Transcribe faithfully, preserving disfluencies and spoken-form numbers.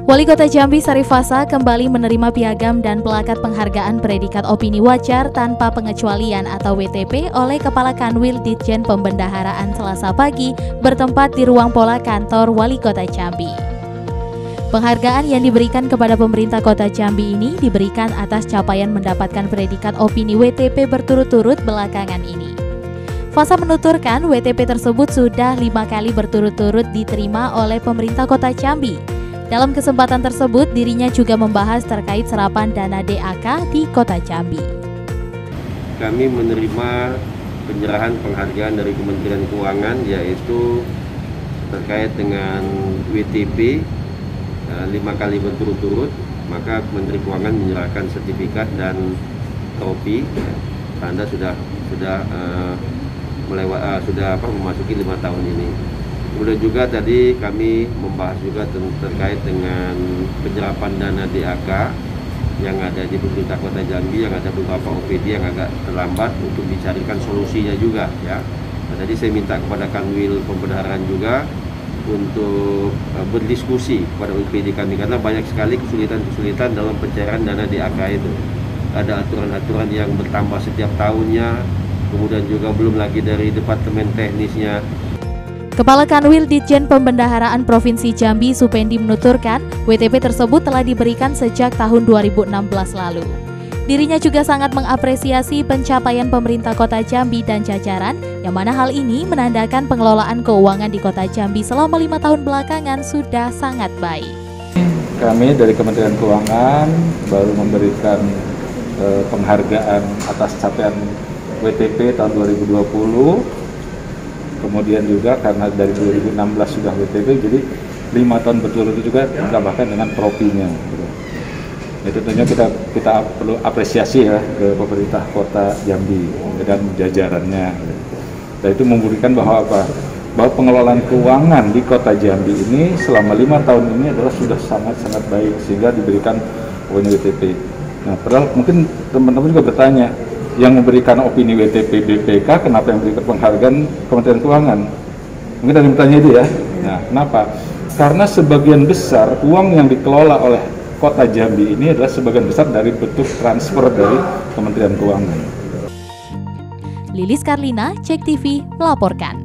Wali Kota Jambi Syarif Fasa kembali menerima piagam dan plakat penghargaan predikat opini wajar tanpa pengecualian atau W T P oleh Kepala Kanwil Ditjen Pembendaharaan Selasa pagi bertempat di ruang pola kantor Wali Kota Jambi. Penghargaan yang diberikan kepada pemerintah Kota Jambi ini diberikan atas capaian mendapatkan predikat opini W T P berturut-turut belakangan ini. Fasa menuturkan W T P tersebut sudah lima kali berturut-turut diterima oleh pemerintah Kota Jambi. Dalam kesempatan tersebut, dirinya juga membahas terkait serapan dana D A K di Kota Jambi. Kami menerima penyerahan penghargaan dari Kementerian Keuangan, yaitu terkait dengan W T P lima kali berturut-turut, maka Kementerian Keuangan menyerahkan sertifikat dan topi. Tanda sudah sudah uh, melewat uh, sudah apa memasuki lima tahun ini. Kemudian juga tadi kami membahas juga terkait dengan penyerapan dana D A K yang ada di pemerintah Kota Jambi, yang ada beberapa O P D yang agak terlambat untuk dicarikan solusinya juga ya. Nah, tadi saya minta kepada Kanwil Pembendaharaan juga untuk uh, berdiskusi kepada O P D kami, karena banyak sekali kesulitan-kesulitan dalam pencairan dana D A K itu. Ada aturan-aturan yang bertambah setiap tahunnya, kemudian juga belum lagi dari departemen teknisnya. Kepala Kanwil Ditjen Pembendaharaan Provinsi Jambi Supendi menuturkan, W T P tersebut telah diberikan sejak tahun dua ribu enam belas lalu. Dirinya juga sangat mengapresiasi pencapaian pemerintah Kota Jambi dan jajaran, yang mana hal ini menandakan pengelolaan keuangan di Kota Jambi selama lima tahun belakangan sudah sangat baik. Kami dari Kementerian Keuangan baru memberikan eh, penghargaan atas capaian W T P tahun dua ribu dua puluh. Kemudian juga karena dari dua ribu enam belas sudah W T P, jadi lima tahun berturut-turut juga ditambahkan dengan tropinya. Jadi tentunya kita kita perlu apresiasi ya ke pemerintah Kota Jambi dan jajarannya. Dan itu membuktikan bahwa apa? Bahwa pengelolaan keuangan di Kota Jambi ini selama lima tahun ini adalah sudah sangat-sangat baik sehingga diberikan W T P. Nah, padahal mungkin teman-teman juga bertanya, yang memberikan opini W T P B P K, kenapa yang memberikan penghargaan Kementerian Keuangan? Mungkin ada yang bertanya itu ya. Nah, kenapa? Karena sebagian besar uang yang dikelola oleh Kota Jambi ini adalah sebagian besar dari bentuk transfer dari Kementerian Keuangan. Lilis Karlina, Cek T V melaporkan.